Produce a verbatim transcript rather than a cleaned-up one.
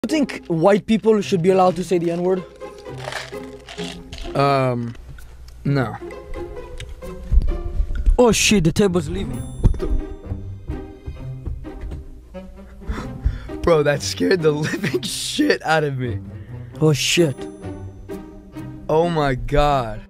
You think white people should be allowed to say the N-word? Um, no. Oh shit, the table's leaving. What the? Bro, that scared the living shit out of me. Oh shit. Oh my god.